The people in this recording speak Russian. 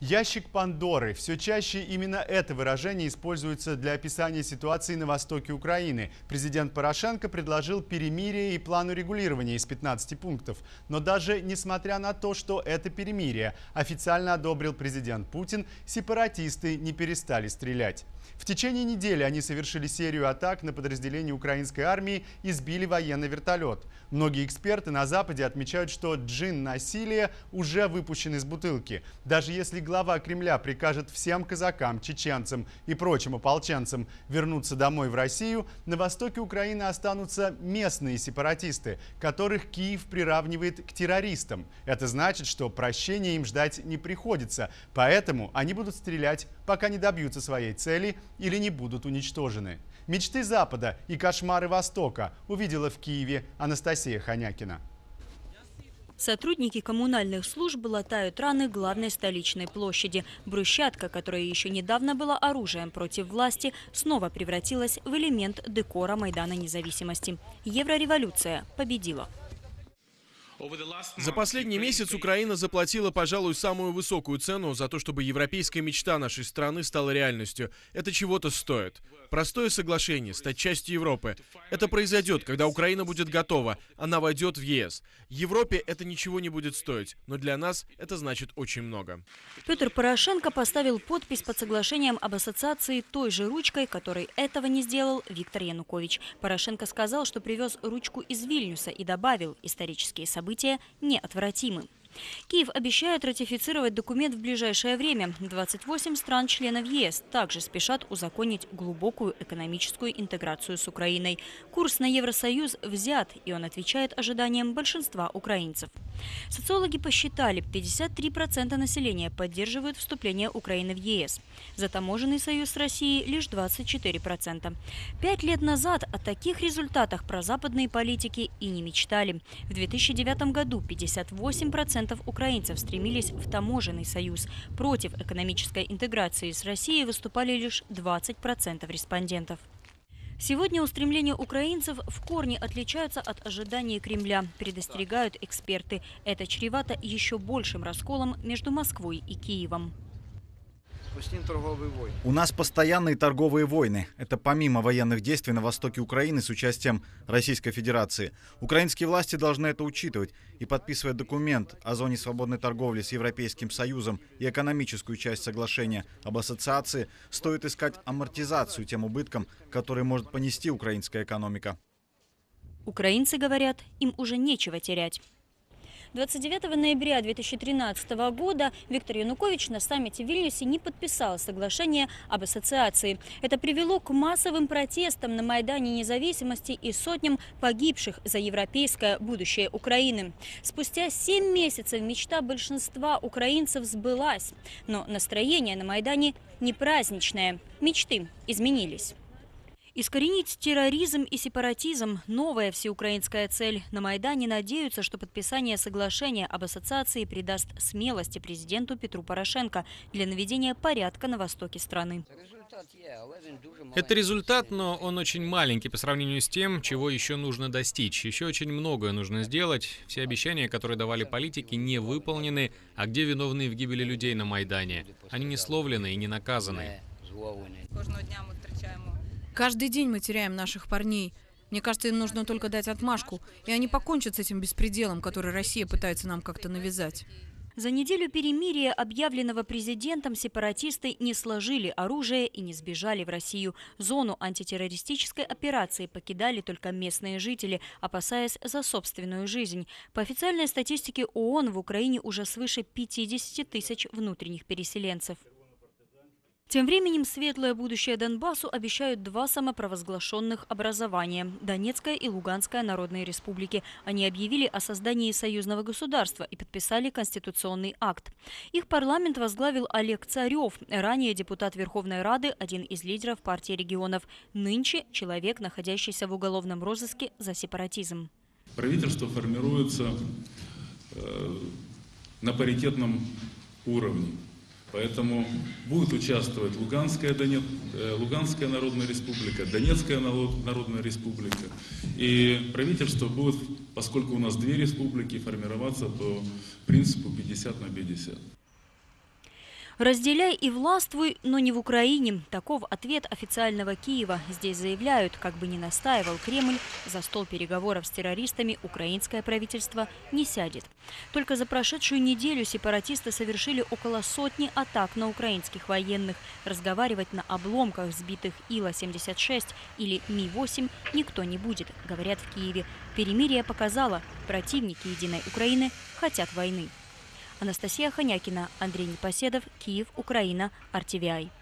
Ящик Пандоры. Все чаще именно это выражение используется для описания ситуации на востоке Украины. Президент Порошенко предложил перемирие и план урегулирования из 15 пунктов. Но даже несмотря на то, что это перемирие официально одобрил президент Путин, сепаратисты не перестали стрелять. В течение недели они совершили серию атак на подразделения украинской армии и сбили военный вертолет. Многие эксперты на Западе отмечают, что джин насилия уже выпущен из бутылки. Даже если глава Кремля прикажет всем казакам, чеченцам и прочим ополченцам вернуться домой в Россию, на востоке Украины останутся местные сепаратисты, которых Киев приравнивает к террористам. Это значит, что прощения им ждать не приходится, поэтому они будут стрелять, пока не добьются своей цели или не будут уничтожены. Мечты Запада и кошмары Востока увидела в Киеве Анастасия Ханякина. Сотрудники коммунальных служб латают раны главной столичной площади. Брусчатка, которая еще недавно была оружием против власти, снова превратилась в элемент декора Майдана Независимости. Еврореволюция победила. За последний месяц Украина заплатила, пожалуй, самую высокую цену за то, чтобы европейская мечта нашей страны стала реальностью. Это чего-то стоит. Простое соглашение, стать частью Европы. Это произойдет, когда Украина будет готова. Она войдет в ЕС. Европе это ничего не будет стоить, но для нас это значит очень много. Петр Порошенко поставил подпись под соглашением об ассоциации той же ручкой, которой этого не сделал Виктор Янукович. Порошенко сказал, что привез ручку из Вильнюса и добавил: исторические события неотвратимы. Киев обещает ратифицировать документ в ближайшее время. 28 стран-членов ЕС также спешат узаконить глубокую экономическую интеграцию с Украиной. Курс на Евросоюз взят, и он отвечает ожиданиям большинства украинцев. Социологи посчитали, 53% населения поддерживают вступление Украины в ЕС. За таможенный союз с Россией лишь 24%. 5 лет назад о таких результатах прозападные политики и не мечтали. В 2009 году 58% украинцев стремились в таможенный союз. Против экономической интеграции с Россией выступали лишь 20% респондентов. Сегодня устремления украинцев в корне отличаются от ожиданий Кремля, предостерегают эксперты. Это чревато еще большим расколом между Москвой и Киевом. У нас постоянные торговые войны. Это помимо военных действий на востоке Украины с участием Российской Федерации. Украинские власти должны это учитывать и, подписывая документ о зоне свободной торговли с Европейским Союзом и экономическую часть соглашения об ассоциации, стоит искать амортизацию тем убыткам, которые может понести украинская экономика. Украинцы говорят, им уже нечего терять. 29 ноября 2013 года Виктор Янукович на саммите в Вильнюсе не подписал соглашение об ассоциации. Это привело к массовым протестам на Майдане Независимости и сотням погибших за европейское будущее Украины. Спустя 7 месяцев мечта большинства украинцев сбылась. Но настроение на Майдане не праздничное. Мечты изменились. Искоренить терроризм и сепаратизм – новая всеукраинская цель. На Майдане надеются, что подписание соглашения об ассоциации придаст смелости президенту Петру Порошенко для наведения порядка на востоке страны. Это результат, но он очень маленький по сравнению с тем, чего еще нужно достичь. Еще очень многое нужно сделать. Все обещания, которые давали политики, не выполнены. А где виновные в гибели людей на Майдане? Они не словлены и не наказаны. Каждый день мы теряем наших парней. Мне кажется, им нужно только дать отмашку, и они покончат с этим беспределом, который Россия пытается нам как-то навязать. За неделю перемирия, объявленного президентом, сепаратисты не сложили оружие и не сбежали в Россию. Зону антитеррористической операции покидали только местные жители, опасаясь за собственную жизнь. По официальной статистике ООН в Украине уже свыше 50 тысяч внутренних переселенцев. Тем временем светлое будущее Донбассу обещают два самопровозглашенных образования – Донецкая и Луганская народные республики. Они объявили о создании союзного государства и подписали конституционный акт. Их парламент возглавил Олег Царев, ранее депутат Верховной Рады, один из лидеров партии регионов. Нынче человек, находящийся в уголовном розыске за сепаратизм. Правительство формируется на паритетном уровне. Поэтому будет участвовать Луганская Народная Республика, Донецкая Народная Республика. И правительство будет, поскольку у нас две республики, формироваться по принципу 50 на 50. Разделяй и властвуй, но не в Украине. Таков ответ официального Киева. Здесь заявляют, как бы ни настаивал Кремль, за стол переговоров с террористами украинское правительство не сядет. Только за прошедшую неделю сепаратисты совершили около сотни атак на украинских военных. Разговаривать на обломках сбитых Ила-76 или Ми-8 никто не будет, говорят в Киеве. Перемирие показало, противники единой Украины хотят войны. Анастасия Ханякина, Андрей Непоседов, Киев, Украина, RTVI.